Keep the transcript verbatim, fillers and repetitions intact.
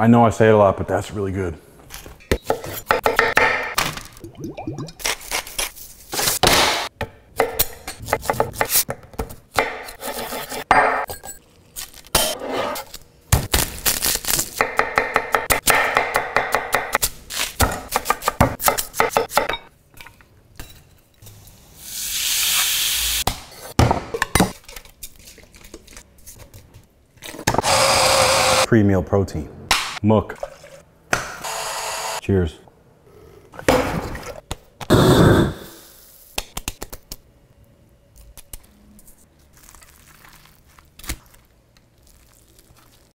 I know I say it a lot, but that's really good. Pre-meal protein. Mook. Cheers.